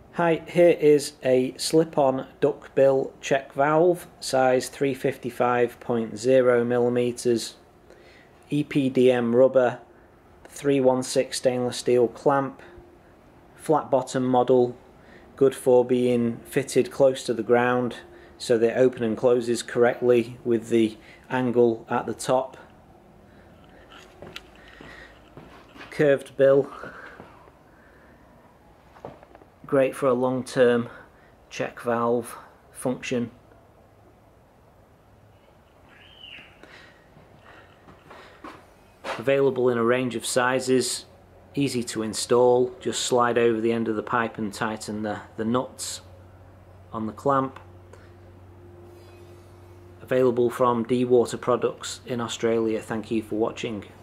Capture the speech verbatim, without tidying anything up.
Hi, here is a slip-on duckbill check valve, size three fifty-five point zero millimeters, E P D M rubber, three one six stainless steel clamp, flat bottom model, good for being fitted close to the ground so that it opens and closes correctly with the angle at the top. Curved bill, great for a long-term check valve function. Available in a range of sizes, easy to install, just slide over the end of the pipe and tighten the, the nuts on the clamp. Available from Dewater products in Australia. Thank you for watching.